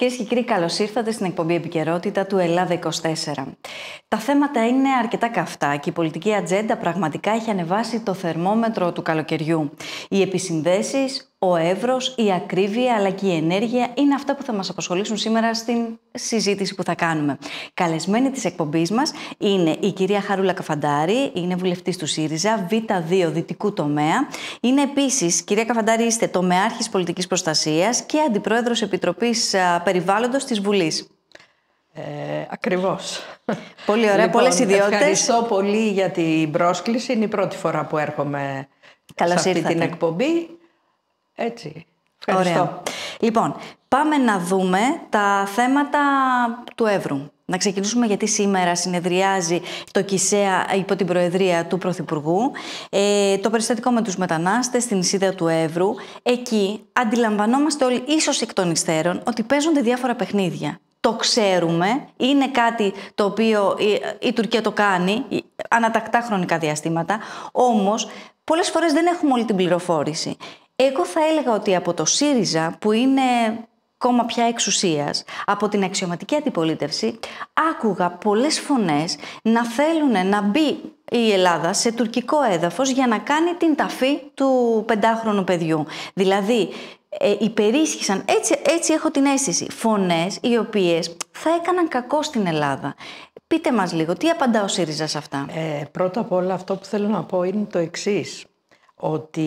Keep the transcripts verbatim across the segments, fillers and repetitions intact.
Κυρίες και κύριοι, καλώς ήρθατε στην εκπομπή Επικαιρότητα του Ελλάδα είκοσι τέσσερα. Τα θέματα είναι αρκετά καυτά και η πολιτική ατζέντα πραγματικά έχει ανεβάσει το θερμόμετρο του καλοκαιριού. Οι επισυνδέσεις, ο εύρος, η ακρίβεια αλλά και η ενέργεια είναι αυτά που θα μας απασχολήσουν σήμερα στην συζήτηση που θα κάνουμε. Καλεσμένη της εκπομπής μας είναι η κυρία Χαρούλα Καφαντάρη, είναι βουλευτής του ΣΥΡΙΖΑ, Β δύο δυτικού τομέα. Είναι επίσης, κυρία Καφαντάρη, είστε τομεάρχης πολιτικής προστασίας και αντιπρόεδρος Επιτροπής Περιβάλλοντος της Βουλής. Ε, ακριβώς. Πολύ ωραία, λοιπόν, πολλές ιδιότητες. Ευχαριστώ πολύ για την πρόσκληση. Είναι η πρώτη φορά που έρχομαι Καλώς σε αυτή ήρθατε. την εκπομπή. Έτσι. Ευχαριστώ. Ωραία. Λοιπόν, πάμε να δούμε τα θέματα του Εύρου. Να ξεκινήσουμε γιατί σήμερα συνεδριάζει το ΚΙΣΕΑ υπό την προεδρία του Πρωθυπουργού. Ε, το περιστατικό με τους μετανάστες στην νησίδα του Εύρου. Εκεί αντιλαμβανόμαστε όλοι, ίσως εκ των υστέρων, ότι παίζονται διάφορα παιχνίδια. Το ξέρουμε, είναι κάτι το οποίο η, η Τουρκία το κάνει ανατακτά χρονικά διαστήματα, όμως πολλές φορές δεν έχουμε όλη την πληροφόρηση. Εγώ θα έλεγα ότι από το ΣΥΡΙΖΑ, που είναι κόμμα πια εξουσίας, από την αξιωματική αντιπολίτευση, άκουγα πολλές φωνές να θέλουν να μπει η Ελλάδα σε τουρκικό έδαφος για να κάνει την ταφή του πεντάχρονου παιδιού. Δηλαδή, ε, υπερίσχυσαν, έτσι, έτσι έχω την αίσθηση, φωνές οι οποίες θα έκαναν κακό στην Ελλάδα. Πείτε μας λίγο, τι απαντά ο ΣΥΡΙΖΑ σε αυτά? Ε, πρώτα απ' όλα αυτό που θέλω να πω είναι το εξής. Ότι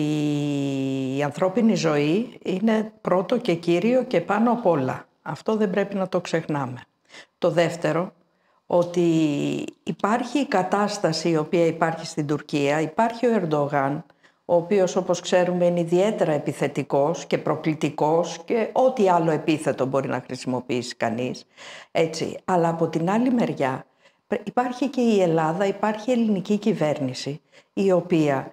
η ανθρώπινη ζωή είναι πρώτο και κύριο και πάνω απ' όλα. Αυτό δεν πρέπει να το ξεχνάμε. Το δεύτερο, ότι υπάρχει η κατάσταση η οποία υπάρχει στην Τουρκία, υπάρχει ο Ερντογάν, ο οποίος όπως ξέρουμε είναι ιδιαίτερα επιθετικός και προκλητικός και ό,τι άλλο επίθετο μπορεί να χρησιμοποιήσει κανείς. Έτσι. Αλλά από την άλλη μεριά υπάρχει και η Ελλάδα, υπάρχει η ελληνική κυβέρνηση, η οποία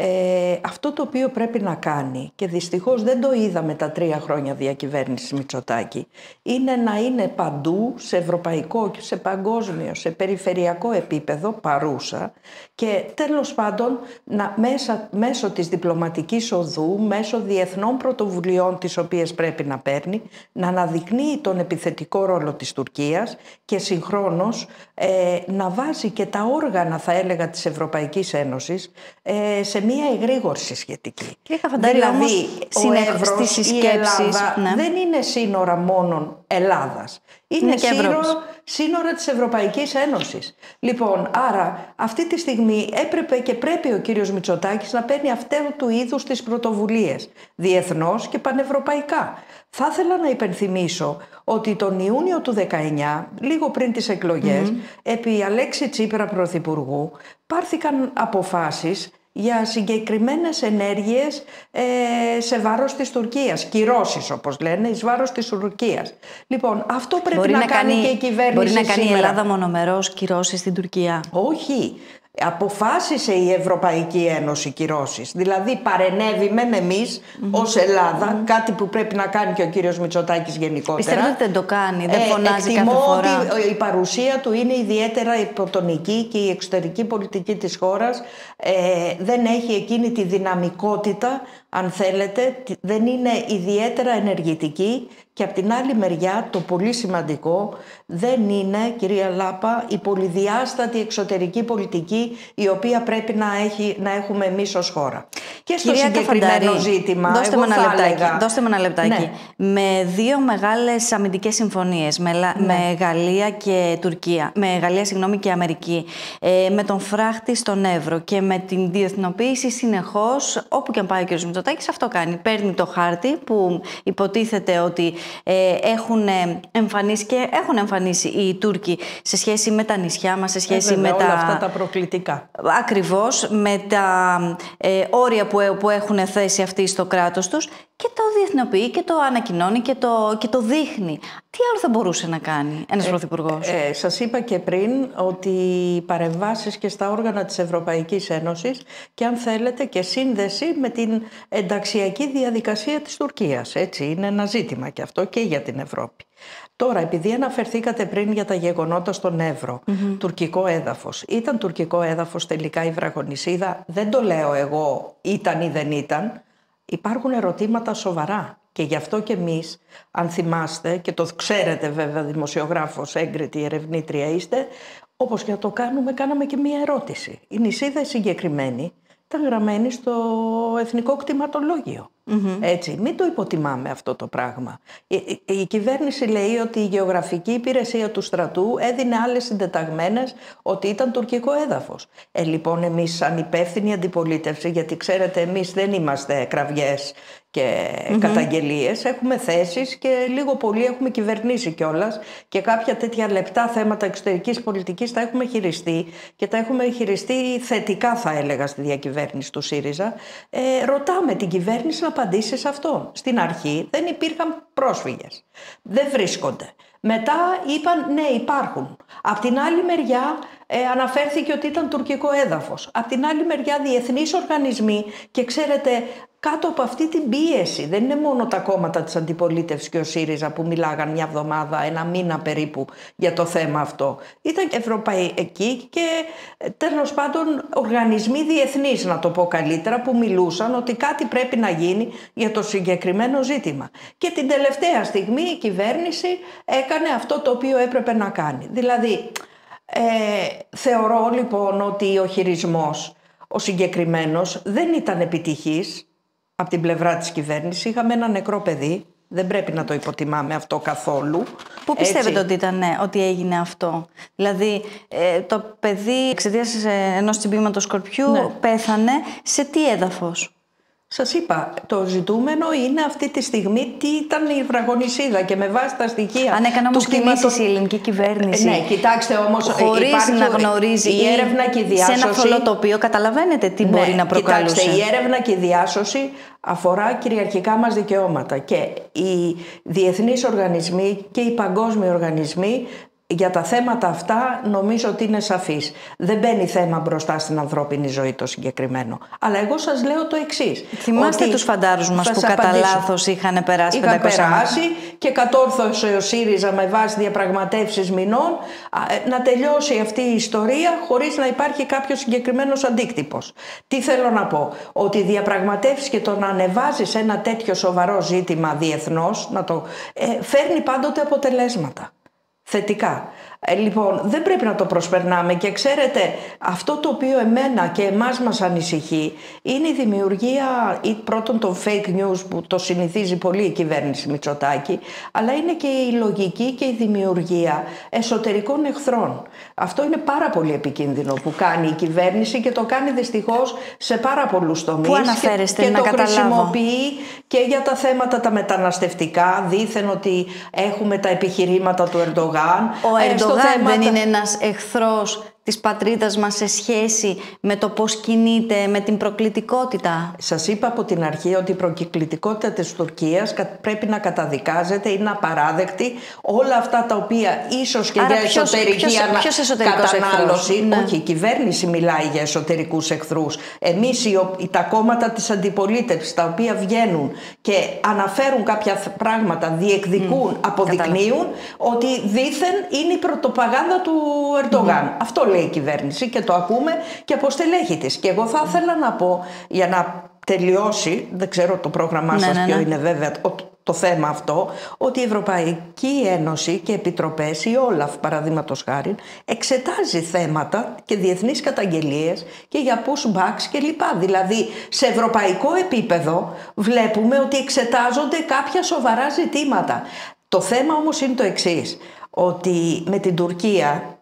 Ε, αυτό το οποίο πρέπει να κάνει, και δυστυχώς δεν το είδαμε τα τρία χρόνια διακυβέρνησης Μητσοτάκη, είναι να είναι παντού σε ευρωπαϊκό και σε παγκόσμιο, σε περιφερειακό επίπεδο παρούσα και τέλος πάντων να, μέσα, μέσω της διπλωματικής οδού, μέσω διεθνών πρωτοβουλειών τις οποίες πρέπει να παίρνει, να αναδεικνύει τον επιθετικό ρόλο της Τουρκίας και συγχρόνως ε, να βάζει και τα όργανα, θα έλεγα, της Ευρωπαϊκής Ένωσης ε, σε μια εγρήγορση σχετική. Κύριε Καφαντάρη, δηλαδή, όμως, ο Εύρος, η Ελλάδα ναι. δεν είναι σύνορα μόνον Ελλάδας. Είναι, είναι σύνορα, σύνορα της Ευρωπαϊκής Ένωσης. Λοιπόν, άρα αυτή τη στιγμή έπρεπε και πρέπει ο κύριος Μητσοτάκης να παίρνει αυτού του είδους τις πρωτοβουλίες, διεθνώς και πανευρωπαϊκά. Θα ήθελα να υπενθυμίσω ότι τον Ιούνιο του δεκαεννιά, λίγο πριν τις εκλογές, mm-hmm. επί Αλέξη Τσίπρα Πρωθυπουργού, πάρθηκαν αποφάσεις για συγκεκριμένες ενέργειες ε, σε βάρος της Τουρκίας. Κυρώσεις, όπως λένε, εις βάρος της Τουρκίας. Λοιπόν, αυτό πρέπει μπορεί να, να κάνει, κάνει και η κυβέρνηση. Μπορεί να κάνει σήμερα. η Ελλάδα μονομερώς κυρώσεις στην Τουρκία? Όχι. Αποφάσισε η Ευρωπαϊκή Ένωση κυρώσεις. Δηλαδή παρενέβη μεν εμείς mm-hmm. ως Ελλάδα, mm-hmm. κάτι που πρέπει να κάνει και ο κύριος Μητσοτάκης γενικότερα. Πιστεύετε ότι δεν το κάνει, δεν ε, φωνάζει κάθε φορά? Ότι η παρουσία του είναι ιδιαίτερα υποτονική και η εξωτερική πολιτική της χώρας ε, δεν έχει εκείνη τη δυναμικότητα, αν θέλετε, δεν είναι ιδιαίτερα ενεργητική. Και από την άλλη μεριά το πολύ σημαντικό δεν είναι, κυρία Λάπα, η πολυδιάστατη εξωτερική πολιτική η οποία πρέπει να, έχει, να έχουμε εμείς ως χώρα. Και στο κυρία συγκεκριμένο Καφαντάρη, ζήτημα, δώστε εγώ με θα ένα λεπτάκι, έλεγα... Δώστε με ένα λεπτάκι. Ναι. Με δύο μεγάλες αμυντικές συμφωνίες, με, ναι. με Γαλλία και Τουρκία, με Γαλλία συγγνώμη, και Αμερική, ε, με τον φράχτη στον Εύρο και με την διεθνοποίηση συνεχώς, όπου και αν πάει ο κ. Μητσοτάκης, αυτό κάνει. Παίρνει το χάρτη που υποτίθεται ότι Ε, έχουν εμφανίσει και έχουν εμφανίσει οι Τούρκοι σε σχέση με τα νησιά μας, σε σχέση ε, βέβαια, με όλα τα... αυτά τα προκλητικά. Ακριβώς, με τα ε, όρια που, που έχουν θέσει αυτοί στο κράτος τους και το διεθνοποιεί και το ανακοινώνει και το, και το δείχνει. Τι άλλο θα μπορούσε να κάνει ένας ε, πρωθυπουργός? Ε, ε, σας είπα και πριν ότι οι παρεμβάσεις και στα όργανα της Ευρωπαϊκής Ένωσης και αν θέλετε και σύνδεση με την ενταξιακή διαδικασία της Τουρκίας. Έτσι, είναι ένα ζήτημα και αυτό και για την Ευρώπη. Τώρα, επειδή αναφερθήκατε πριν για τα γεγονότα στον Εύρο, mm-hmm. τουρκικό έδαφος. Ήταν τουρκικό έδαφος τελικά η Βραχονησίδα? Δεν το λέω εγώ, ήταν ή δεν ήταν. Υπάρχουν ερωτήματα σοβαρά. Και γι' αυτό και εμείς, αν θυμάστε, και το ξέρετε βέβαια, δημοσιογράφος, έγκριτη ερευνήτρια είστε, όπως και να το κάνουμε, κάναμε και μία ερώτηση. Η νησίδα συγκεκριμένη ήταν γραμμένη στο Εθνικό Κτηματολόγιο. Mm-hmm. Έτσι, μην το υποτιμάμε αυτό το πράγμα. Η, η, η κυβέρνηση λέει ότι η γεωγραφική υπηρεσία του στρατού έδινε άλλες συντεταγμένες ότι ήταν τουρκικό έδαφος. Ε, λοιπόν, εμείς σαν υπεύθυνη αντιπολίτευση, γιατί ξέρετε εμείς δεν είμαστε κραυγές και mm-hmm. καταγγελίες, έχουμε θέσεις και λίγο πολύ έχουμε κυβερνήσει κιόλας και κάποια τέτοια λεπτά θέματα εξωτερικής πολιτικής τα έχουμε χειριστεί και τα έχουμε χειριστεί θετικά, θα έλεγα, στη διακυβέρνηση του ΣΥΡΙΖΑ. Ε, ρωτάμε την κυβέρνηση να απαντήσει σε αυτό. Στην αρχή δεν υπήρχαν πρόσφυγες. Δεν βρίσκονται. Μετά είπαν ναι, υπάρχουν. Απ' την άλλη μεριά ε, αναφέρθηκε ότι ήταν τουρκικό έδαφος. Απ' την άλλη μεριά διεθνείς οργανισμοί και ξέρετε, κάτω από αυτή την πίεση, δεν είναι μόνο τα κόμματα της αντιπολίτευσης και ο ΣΥΡΙΖΑ που μιλάγαν μια εβδομάδα, ένα μήνα περίπου για το θέμα αυτό. Ήταν ευρωπαϊκοί και τέλος πάντων οργανισμοί διεθνείς, να το πω καλύτερα, που μιλούσαν ότι κάτι πρέπει να γίνει για το συγκεκριμένο ζήτημα. Και την τελευταία στιγμή η κυβέρνηση έκανε αυτό το οποίο έπρεπε να κάνει. Δηλαδή, ε, θεωρώ λοιπόν ότι ο χειρισμός, ο συγκεκριμένος, δεν ήταν επιτυχής. Από την πλευρά της κυβέρνησης είχαμε ένα νεκρό παιδί. Δεν πρέπει να το υποτιμάμε αυτό καθόλου. Πού πιστεύετε ότι ήταν, ναι, ότι έγινε αυτό? Δηλαδή ε, το παιδί εξαιτίας ενός τσιμπήματος σκορπιού ναι. πέθανε σε τι έδαφος? Σας είπα, το ζητούμενο είναι αυτή τη στιγμή τι ήταν η βραγονισίδα και με βάση τα στοιχεία. Αν έκανε όμως κινήσεις η ελληνική κυβέρνηση. Ναι, κοιτάξτε όμως. Χωρίς υπάρχει να γνωρίζει η έρευνα και η διάσωση. Σε ένα θολό τοπίο, καταλαβαίνετε τι ναι, μπορεί να προκαλούσε. Κοιτάξτε, η έρευνα και η διάσωση αφορά κυριαρχικά μας δικαιώματα. Και οι διεθνείς οργανισμοί και οι παγκόσμιοι οργανισμοί για τα θέματα αυτά νομίζω ότι είναι σαφής. Δεν μπαίνει θέμα μπροστά στην ανθρώπινη ζωή το συγκεκριμένο. Αλλά εγώ σας λέω το εξής. Θυμάστε τους φαντάρους μας που κατά λάθος είχαν περάσει Είχαν πεντακόσια περάσει και κατόρθωσε ο ΣΥΡΙΖΑ με βάση διαπραγματεύσεις μηνών να τελειώσει αυτή η ιστορία χωρίς να υπάρχει κάποιος συγκεκριμένος αντίκτυπος. Τι θέλω να πω? Ότι οι διαπραγματεύσεις και το να ανεβάζεις ένα τέτοιο σοβαρό ζήτημα διεθνώς να το, ε, φέρνει πάντοτε αποτελέσματα. Θετικά. Ε, λοιπόν, δεν πρέπει να το προσπερνάμε και ξέρετε, αυτό το οποίο εμένα και εμάς μας ανησυχεί είναι η δημιουργία ή πρώτον των fake news που το συνηθίζει πολύ η κυβέρνηση Μητσοτάκη, αλλά είναι και η λογική και η δημιουργία εσωτερικών εχθρών. Αυτό είναι πάρα πολύ επικίνδυνο που κάνει η κυβέρνηση και το κάνει δυστυχώς σε πάρα πολλούς τομείς. Πού αναφέρεστε, και, και να το καταλάβω. χρησιμοποιεί και για τα θέματα τα μεταναστευτικά, δήθεν ότι έχουμε τα επιχειρήματα του Ερντογάν. Ο Ερντογάν θέμα... δεν είναι ένας εχθρός της πατρίδας μας σε σχέση με το πώς κινείται, με την προκλητικότητα? Σας είπα από την αρχή ότι η προκλητικότητα της Τουρκίας πρέπει να καταδικάζεται, είναι απαράδεκτη. Όλα αυτά τα οποία ίσως και Άρα για ποιος, εσωτερική ποιος, ανα... ποιος κατανάλωση, ναι. όχι, η κυβέρνηση μιλάει για εσωτερικούς εχθρούς. Εμείς οι, τα κόμματα της αντιπολίτευσης τα οποία βγαίνουν και αναφέρουν κάποια πράγματα, διεκδικούν, mm, αποδεικνύουν κατάλαβα. Ότι δήθεν είναι η πρωτοπαγάνδα του Ερντογάν. Mm. Αυτό λέει η κυβέρνηση και το ακούμε και από στελέχη της. Και εγώ θα ήθελα να πω, για να τελειώσει, δεν ξέρω το πρόγραμμά σας ναι, ποιο ναι, ναι. είναι βέβαια το, το θέμα αυτό, ότι η Ευρωπαϊκή Ένωση και επιτροπές, η Όλαφ παραδείγματος χάριν, εξετάζει θέματα και διεθνείς καταγγελίες και για pushbacks και λοιπά. Δηλαδή σε ευρωπαϊκό επίπεδο βλέπουμε ότι εξετάζονται κάποια σοβαρά ζητήματα. Το θέμα όμως είναι το εξής, ότι με την Τουρκία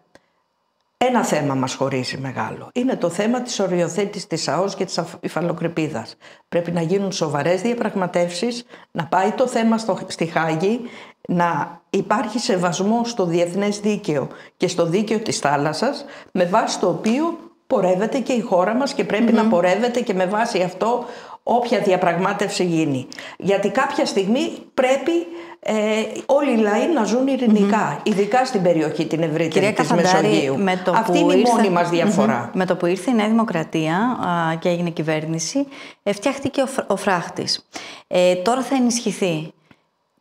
ένα θέμα μας χωρίζει μεγάλο. Είναι το θέμα της οριοθέτησης της ΑΟΣ και της υφαλοκρηπίδας. Πρέπει να γίνουν σοβαρές διαπραγματεύσεις, να πάει το θέμα στο, στη Χάγη, να υπάρχει σεβασμό στο διεθνές δίκαιο και στο δίκαιο της θάλασσας, με βάση το οποίο πορεύεται και η χώρα μας και πρέπει mm-hmm. να πορεύεται και με βάση αυτό όποια διαπραγμάτευση γίνει. Γιατί κάποια στιγμή πρέπει ε, όλοι οι λαοί να ζουν ειρηνικά, mm-hmm. ειδικά στην περιοχή την ευρύτερη της Μεσογείου. Με το Αυτή είναι ήρθε... η μόνη μας διαφορά. Mm-hmm. Με το που ήρθε η Νέα Δημοκρατία α, και έγινε κυβέρνηση, φτιάχτηκε ο, ο φράχτης. Ε, τώρα θα ενισχυθεί.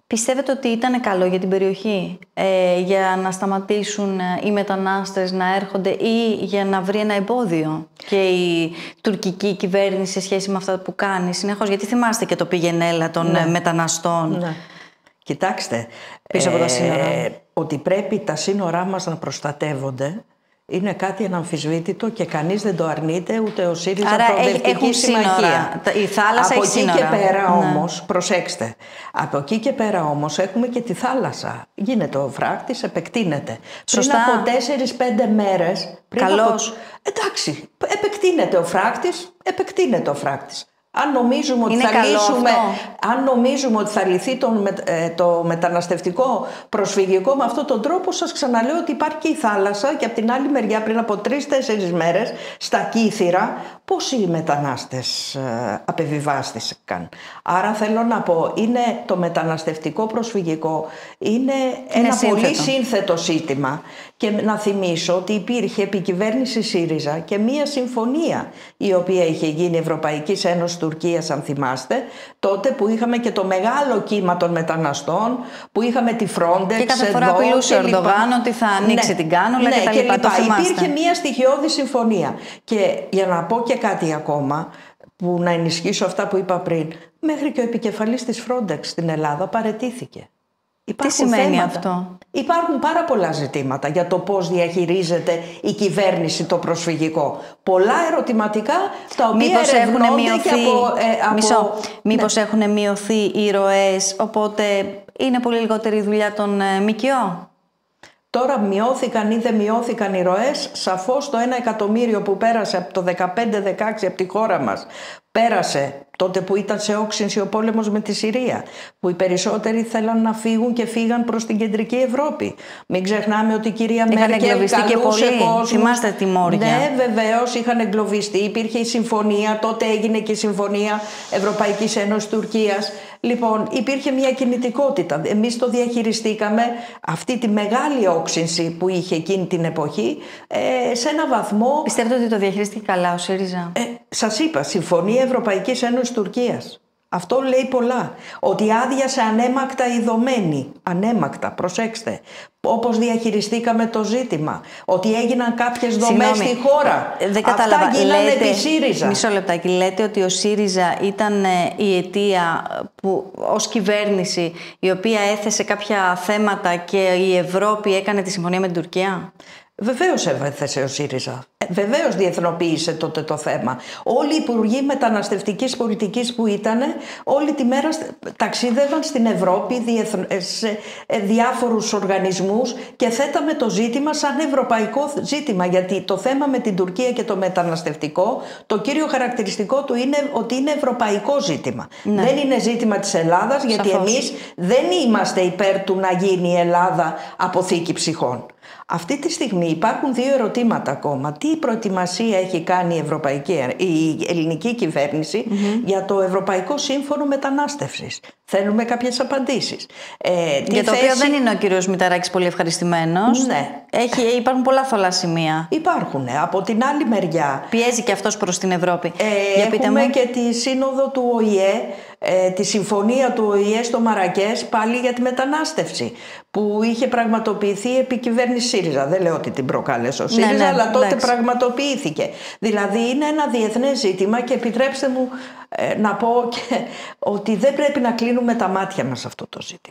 Πιστεύετε ότι ήταν καλό για την περιοχή, ε, για να σταματήσουν οι μετανάστες να έρχονται ή για να βρει ένα εμπόδιο και η τουρκική κυβέρνηση σε σχέση με αυτά που κάνει συνεχώς? Γιατί θυμάστε και το πήγαινε-έλα των ναι. μεταναστών. Ναι. Κοιτάξτε, πίσω από τα σύνορα. Ε, ότι πρέπει τα σύνορά μας να προστατεύονται είναι κάτι αναμφισβήτητο και κανείς δεν το αρνείται, ούτε ο ΣΥΡΙΖΑ Προοδευτική Συμμαχία. Η θάλασσα από έχει εκεί σύνορα. Και πέρα ναι. όμως, προσέξτε, από εκεί και πέρα όμως έχουμε και τη θάλασσα. Γίνεται ο φράκτης, επεκτείνεται. Σωστά. Πριν από τέσσερις πέντε μέρες... Πριν Καλώς. Από... Εντάξει, επεκτείνεται ο φράκτης, επεκτείνεται ο φράκτης. Αν νομίζουμε, ότι θα λύσουμε, αν νομίζουμε ότι θα λυθεί το, το μεταναστευτικό προσφυγικό με αυτόν τον τρόπο, σας ξαναλέω ότι υπάρχει και η θάλασσα και από την άλλη μεριά πριν από τρεις-τέσσερις μέρες στα Κύθυρα πόσοι μετανάστες απεβιβάστηκαν. Άρα θέλω να πω, είναι το μεταναστευτικό προσφυγικό είναι, είναι ένα σύνθετο. Πολύ σύνθετο ζήτημα και να θυμίσω ότι υπήρχε επικυβέρνηση ΣΥΡΙΖΑ και μία συμφωνία η οποία είχε γίνει Ευρωπαϊκής Ένωσης Τουρκίας, αν θυμάστε, τότε που είχαμε και το μεγάλο κύμα των μεταναστών, που είχαμε τη Frontex. Και κάθε φορά απειλούσε ο Ερντογάν ότι θα ανοίξει ναι, την κάνουλα ναι, και τα λοιπά. Και λοιπά. Υπήρχε μια στοιχειώδη συμφωνία. Και για να πω και κάτι ακόμα, που να ενισχύσω αυτά που είπα πριν, μέχρι και ο επικεφαλής της Frontex στην Ελλάδα παραιτήθηκε. Τι σημαίνει θέματα. αυτό? Υπάρχουν πάρα πολλά ζητήματα για το πώς διαχειρίζεται η κυβέρνηση το προσφυγικό. Πολλά ερωτηματικά τα οποία μήπως ερευνώνται μειωθεί, και από... Ε, από... Μισό, μήπως ναι. έχουν μειωθεί οι ροές, οπότε είναι πολύ λιγότερη η δουλειά των ε, ΜΚΟ? Τώρα μειώθηκαν ή δεν μειώθηκαν οι ροές, σαφώς το ένα εκατομμύριο που πέρασε από το δεκαπέντε δεκαέξι από τη χώρα μας, πέρασε τότε που ήταν σε όξυνση ο πόλεμος με τη Συρία, που οι περισσότεροι θέλαν να φύγουν και φύγαν προς την κεντρική Ευρώπη. Μην ξεχνάμε ότι η κυρία Μέρκελ καλούσε και πολύ. κόσμους. Θυμάστε τη Μόρια. Ναι, βεβαίως είχαν εγκλωβιστεί. Υπήρχε η συμφωνία, τότε έγινε και η συμφωνία Ευρωπαϊκής Ένωσης Τουρκίας. Λοιπόν, υπήρχε μια κινητικότητα. Εμείς το διαχειριστήκαμε αυτή τη μεγάλη όξυνση που είχε εκείνη την εποχή ε, σε ένα βαθμό. Πιστεύετε ότι το διαχειρίστηκε καλά ο ΣΥΡΙΖΑ? Ε, σας είπα, συμφωνία Ευρωπαϊκής Ένωσης Τουρκίας. Αυτό λέει πολλά. Ότι άδειασε ανέμακτα η δομένη. Ανέμακτα, προσέξτε. Όπως διαχειριστήκαμε το ζήτημα. Ότι έγιναν κάποιες δομές στη χώρα. Δεν κατάλαβα. Αυτά γίνανε λέτε, τη ΣΥΡΙΖΑ. Μισό λεπτάκι. Λέτε ότι ο ΣΥΡΙΖΑ ήταν η αιτία που ως κυβέρνηση η οποία έθεσε κάποια θέματα και η Ευρώπη έκανε τη συμφωνία με την Τουρκία? Βεβαίως έθεσε ο ΣΥΡΙΖΑ. Βεβαίως διεθνοποίησε τότε το θέμα. Όλοι οι υπουργοί μεταναστευτικής πολιτικής που ήταν, όλη τη μέρα ταξίδευαν στην Ευρώπη σε διάφορους οργανισμούς και θέταμε το ζήτημα σαν ευρωπαϊκό ζήτημα. Γιατί το θέμα με την Τουρκία και το μεταναστευτικό, το κύριο χαρακτηριστικό του είναι ότι είναι ευρωπαϊκό ζήτημα. Ναι. Δεν είναι ζήτημα της Ελλάδας, γιατί Σαφώς. εμείς δεν είμαστε υπέρ του να γίνει η Ελλάδα αποθήκη ψυχών. Αυτή τη στιγμή υπάρχουν δύο ερωτήματα ακόμα. Τι προετοιμασία έχει κάνει η, Ευρωπαϊκή, η ελληνική κυβέρνηση mm-hmm. για το Ευρωπαϊκό Σύμφωνο Μετανάστευσης? Θέλουμε κάποιες απαντήσεις. Ε, για το θέση... οποίο δεν είναι ο κύριος Μητσοτάκης πολύ ευχαριστημένος. Ναι. Έχει, υπάρχουν πολλά θολά σημεία. Υπάρχουν. Από την άλλη μεριά... Πιέζει και αυτός προς την Ευρώπη. Ε, για έχουμε και τη σύνοδο του Ο Η Ε, ε, τη συμφωνία του Ο Η Ε στο Μαρακές πάλι για τη μετανάστευση, που είχε πραγματοποιηθεί επί κυβέρνηση ΣΥΡΙΖΑ. Δεν λέω ότι την προκάλεσε ο ΣΥΡΙΖΑ, ναι, ναι, αλλά τότε εντάξει. πραγματοποιήθηκε. Δηλαδή είναι ένα διεθνές ζήτημα και επιτρέψτε μου ε, να πω και, ότι δεν πρέπει να κλείνουμε τα μάτια μας σε αυτό το ζήτημα.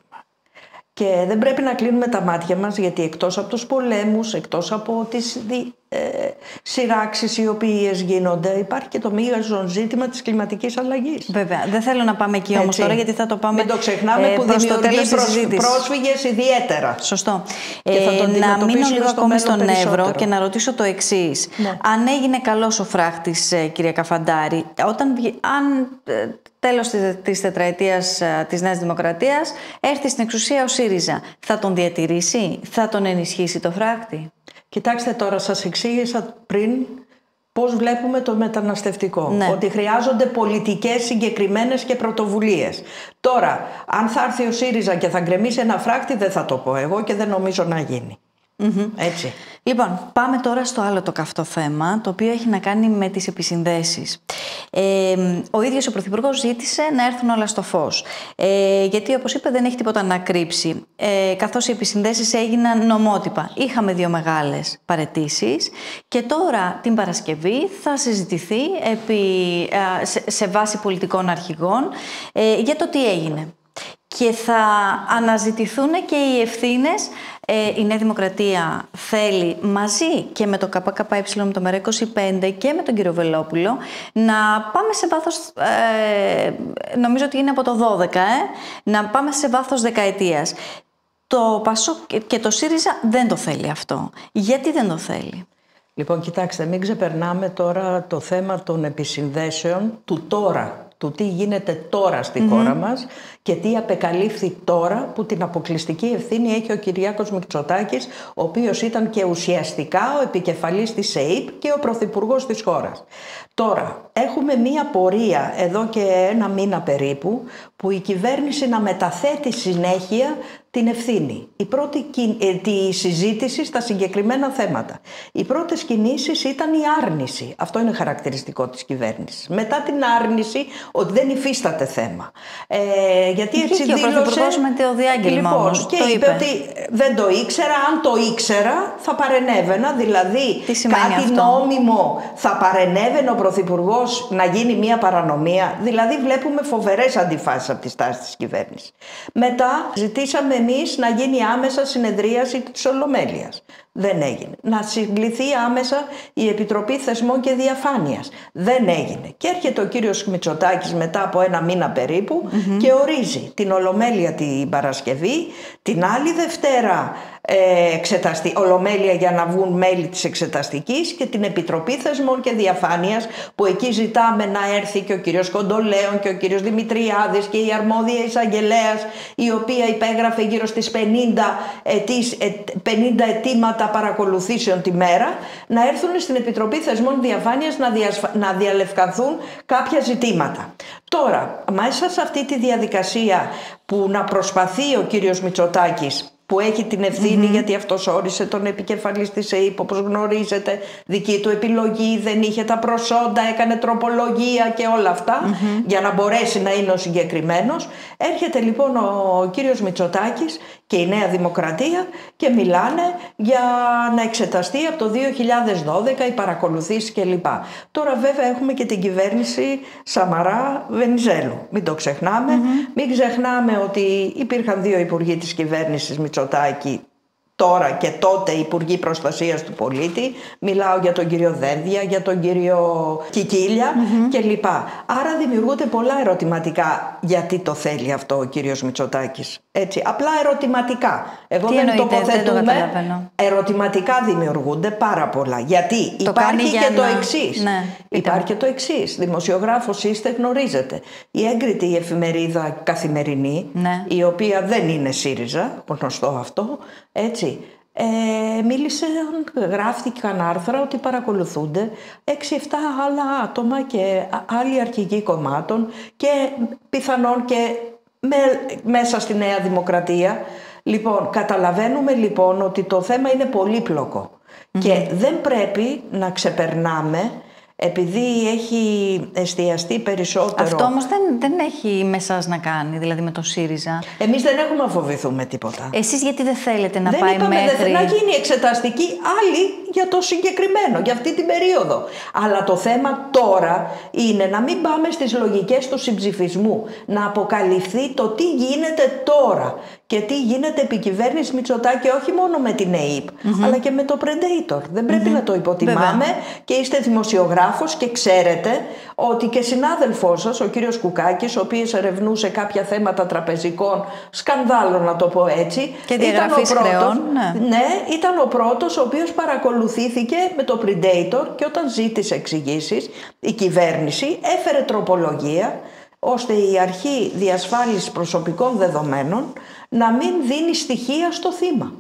Και δεν πρέπει να κλείνουμε τα μάτια μας, γιατί εκτός από τους πολέμους, εκτός από τις δι, ε, σειράξεις οι οποίες γίνονται, υπάρχει και το μείζον ζήτημα της κλιματικής αλλαγής. Βέβαια. Δεν θέλω να πάμε εκεί όμως τώρα, γιατί θα το πάμε. Μην το ξεχνάμε, ε, που δημιουργεί πρόσφυγες ιδιαίτερα. Σωστό. Ε, να μείνω λίγο ακόμη στον Εύρο και να ρωτήσω το εξής. Ναι. Αν έγινε καλός ο φράχτης, κυρία Καφαντάρη, όταν, αν τέλος της τετραετίας της Νέας Δημοκρατίας έρθει στην εξουσία ο ΣΥΡΙΖΑ, θα τον διατηρήσει, θα τον ενισχύσει το φράχτη? Κοιτάξτε, τώρα σας εξήγησα πριν πώς βλέπουμε το μεταναστευτικό. Ναι. Ότι χρειάζονται πολιτικές συγκεκριμένες και πρωτοβουλίες. Τώρα, αν θα έρθει ο ΣΥΡΙΖΑ και θα γκρεμίσει ένα φράχτη, δεν θα το πω εγώ και δεν νομίζω να γίνει. Mm-hmm. Έτσι. Λοιπόν, πάμε τώρα στο άλλο το καυτό θέμα, το οποίο έχει να κάνει με τις επισυνδέσεις. Ε, ο ίδιος ο Πρωθυπουργός ζήτησε να έρθουν όλα στο φως. Ε, γιατί, όπως είπε, δεν έχει τίποτα να κρύψει. Ε, καθώς οι επισυνδέσεις έγιναν νομότυπα. Είχαμε δύο μεγάλες παραιτήσεις και τώρα την Παρασκευή θα συζητηθεί επί, σε, σε βάση πολιτικών αρχηγών ε, για το τι έγινε. Και θα αναζητηθούν και οι ευθύνες. Ε, η Νέα Δημοκρατία θέλει μαζί και με το ΚΚΕ, με το ΜΕΡΑ είκοσι πέντε και με τον κύριο Βελόπουλο να πάμε σε βάθος, ε, νομίζω ότι είναι από το δώδεκα, ε, να πάμε σε βάθος δεκαετίας. Το ΠΑΣΟΚ και το ΣΥΡΙΖΑ δεν το θέλει αυτό. Γιατί δεν το θέλει? Λοιπόν, κοιτάξτε, μην ξεπερνάμε τώρα το θέμα των επισυνδέσεων του τώρα. Του τι γίνεται τώρα στη mm-hmm. χώρα μας και τι απεκαλύφθη τώρα, που την αποκλειστική ευθύνη έχει ο Κυριάκος Μητσοτάκης, ο οποίος ήταν και ουσιαστικά ο επικεφαλής της ΕΥΠ και ο πρωθυπουργός της χώρας. Τώρα, έχουμε μία πορεία εδώ και ένα μήνα περίπου, που η κυβέρνηση να μεταθέτει συνέχεια την ευθύνη. Η πρώτη τη συζήτηση στα συγκεκριμένα θέματα. Οι πρώτες κινήσεις ήταν η άρνηση. Αυτό είναι χαρακτηριστικό της κυβέρνησης. Μετά την άρνηση ότι δεν υφίσταται θέμα. Ε, γιατί έτσι και δήλωσε... ο Πρωθυπουργός με το διάγγελμα λοιπόν, όμως, και το είπε, είπε ότι δεν το ήξερα. Αν το ήξερα θα παρενέβαινα. Δηλαδή κάτι αυτό? νόμιμο θα παρενέβαινε ο Πρωθυπουργός να γίνει μια παρανομία. Δηλαδή βλέπουμε φοβερές αντιφάσεις από τη στάση της κυβέρνησης. Μετά ζητήσαμε εμείς να γίνει άμεσα συνεδρίαση της Ολομέλειας. Δεν έγινε. Να συγκληθεί άμεσα η Επιτροπή Θεσμών και Διαφάνειας. Δεν έγινε. Και έρχεται ο κύριος Μητσοτάκης μετά από ένα μήνα περίπου mm-hmm. και ορίζει την Ολομέλεια την Παρασκευή, την άλλη Δευτέρα ε, εξεταστή, Ολομέλεια για να βγουν μέλη της εξεταστικής και την Επιτροπή Θεσμών και Διαφάνειας, που εκεί ζητάμε να έρθει και ο κύριος Κοντολέων και ο κύριος Δημητριάδης και η αρμόδια εισαγγελέας, η οποία υπέγραφε γύρω στις πενήντα, ετής, πενήντα αιτήματα παρακολουθήσεων τη μέρα, να έρθουν στην Επιτροπή Θεσμών Διαφάνειας να, διασφα... να διαλευκανθούν κάποια ζητήματα. Τώρα, μέσα σε αυτή τη διαδικασία που να προσπαθεί ο κύριος Μητσοτάκης, που έχει την ευθύνη mm-hmm. γιατί αυτός όρισε τον επικεφαλής της ΕΥΠ, όπως γνωρίζετε, δική του επιλογή, δεν είχε τα προσόντα, έκανε τροπολογία και όλα αυτά mm-hmm. για να μπορέσει να είναι ο συγκεκριμένος. Έρχεται λοιπόν ο κύριος Μητσοτάκης και η Νέα Δημοκρατία και μιλάνε για να εξεταστεί από το δύο χιλιάδες δώδεκα οι παρακολουθήσεις κλπ. Τώρα βέβαια έχουμε και την κυβέρνηση Σαμαρά-Βενιζέλου. Μην το ξεχνάμε. Mm-hmm. Μην ξεχνάμε ότι υπήρχαν δύο υπουργοί της κυβέρνησης Μητσοτάκη, τώρα και τότε Υπουργοί Προστασίας του Πολίτη. Μιλάω για τον κύριο Δένδια, για τον κύριο Κικίλια mm-hmm. κλπ. Άρα δημιουργούνται πολλά ερωτηματικά γιατί το θέλει αυτό ο κύριος Μητσοτάκης. Έτσι, απλά ερωτηματικά. Εγώ τι δεν εννοείται, τοποθετούμε. Δεν το ερωτηματικά δημιουργούνται πάρα πολλά. Γιατί το υπάρχει και το να... εξής. Ναι, υπάρχει και το εξής. Δημοσιογράφος είστε, γνωρίζετε. Η έγκριτη εφημερίδα Καθημερινή, ναι. η οποία δεν είναι ΣΥΡΙΖΑ, γνωστό αυτό, έτσι. Ε, μίλησε, γράφτηκαν άρθρα ότι παρακολουθούνται έξι εφτά άλλα άτομα και άλλοι αρχηγοί κομμάτων και πιθανόν και με, μέσα στη Νέα Δημοκρατία. Λοιπόν, καταλαβαίνουμε λοιπόν ότι το θέμα είναι πολύπλοκο mm-hmm. και δεν πρέπει να ξεπερνάμε, επειδή έχει εστιαστεί περισσότερο... Αυτό όμως δεν, δεν έχει με εσάς να κάνει, δηλαδή με το ΣΥΡΙΖΑ. Εμείς δεν έχουμε να φοβηθούμε τίποτα. Εσείς γιατί δεν θέλετε να δεν πάει είπαμε, μέχρι... Δεν να γίνει εξεταστική άλλη για το συγκεκριμένο, για αυτή την περίοδο. Αλλά το θέμα τώρα είναι να μην πάμε στις λογικές του συμψηφισμού. Να αποκαλυφθεί το τι γίνεται τώρα και τι γίνεται επί κυβέρνηση Μητσοτάκη, όχι μόνο με την ΕΥΠ, mm-hmm. αλλά και με το Predator. Δεν πρέπει mm-hmm. να το υποτιμάμε. Βέβαια. Και είστε δημοσιογράφος και ξέρετε ότι και συνάδελφός σας, ο κύριος Κουκάκης, ο οποίος ερευνούσε κάποια θέματα τραπεζικών σκανδάλων, να το πω έτσι, και ήταν ο πρώτος, χρεών, ναι. ναι, ήταν ο πρώτος ο οποίος παρακολουθήθηκε με το Predator και όταν ζήτησε εξηγήσεις, η κυβέρνηση έφερε τροπολογία ώστε η αρχή διασφάλισης προσωπικών δεδομένων να μην δίνει στοιχεία στο θύμα.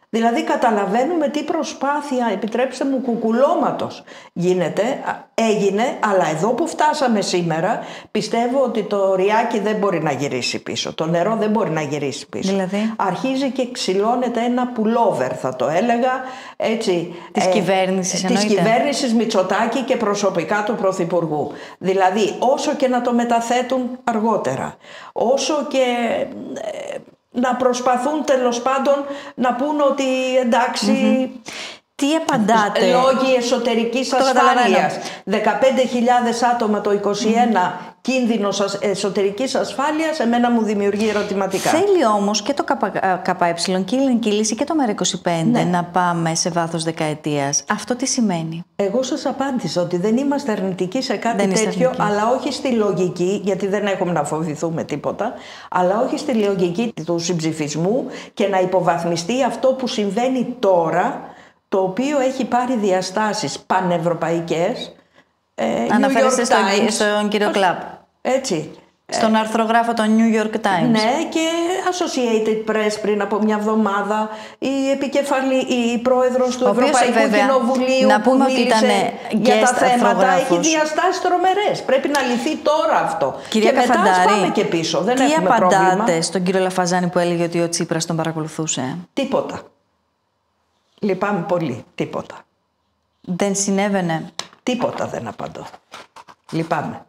Δηλαδή καταλαβαίνουμε τι προσπάθεια, επιτρέψτε μου, κουκουλώματος γίνεται, έγινε, αλλά εδώ που φτάσαμε σήμερα πιστεύω ότι το ριάκι δεν μπορεί να γυρίσει πίσω, το νερό δεν μπορεί να γυρίσει πίσω. Δηλαδή? Αρχίζει και ξυλώνεται ένα πουλόβερ, θα το έλεγα, έτσι. Της ε, κυβέρνησης εννοείται. Της κυβέρνησης Μητσοτάκη και προσωπικά του Πρωθυπουργού. Δηλαδή όσο και να το μεταθέτουν αργότερα, όσο και... Ε, να προσπαθούν τέλος πάντων να πούν ότι εντάξει, mm-hmm. Τι απαντάτε? Λόγοι εσωτερικής ασφάλειας. δεκαπέντε χιλιάδες άτομα το είκοσι ένα mm. κίνδυνος εσωτερικής ασφάλειας, εμένα μου δημιουργεί ερωτηματικά. Θέλει όμως και το ΚΕ και η Ελληνική Λύση και το ΜΕΡΑ είκοσι πέντε ναι. να πάμε σε βάθος δεκαετίας. Αυτό τι σημαίνει? Εγώ σας απάντησα ότι δεν είμαστε αρνητικοί σε κάτι δεν τέτοιο, αλλά όχι στη λογική, γιατί δεν έχουμε να φοβηθούμε τίποτα, αλλά όχι στη λογική του συμψηφισμού και να υποβαθμιστεί αυτό που συμβαίνει τώρα, το οποίο έχει πάρει διαστάσεις πανευρωπαϊκές. Ε, Αναφέρεστε στον, στον κύριο Κλαπ. Έτσι. Στον ε, αρθρογράφο των New York Times. Ναι, και Associated Press πριν από μια εβδομάδα, η επικεφαλή, η πρόεδρος του Ευρωπαϊκού βέβαια, Κοινοβουλίου να πούμε που μίλησε ότι για τα θέματα, έχει διαστάσεις τρομερές. Πρέπει να λυθεί τώρα αυτό. Κυρία και μετά Καφαντάρη, πάμε και πίσω. Δεν τι έχουμε απαντάτε πρόβλημα. Στον κύριο Λαφαζάνη που έλεγε ότι ο Τσίπρας τον παρακολουθούσε? Τίποτα. Λυπάμαι πολύ. Τίποτα. Δεν συνέβαινε? Τίποτα δεν απαντώ. Λυπάμαι.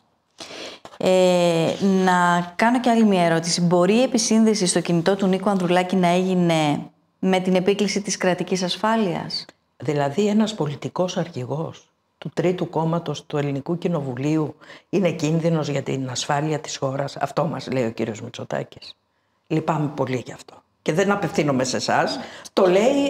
Ε, να κάνω και άλλη μια ερώτηση. Μπορεί η επισύνδεση στο κινητό του Νίκου Ανδρουλάκη να έγινε με την επίκληση της κρατικής ασφάλειας? Δηλαδή ένας πολιτικός αρχηγός του τρίτου κόμματος του Ελληνικού Κοινοβουλίου είναι κίνδυνος για την ασφάλεια της χώρας? Αυτό μας λέει ο κύριος Μητσοτάκης. Λυπάμαι πολύ γι' αυτό. Και δεν απευθύνομαι σε εσάς. Το,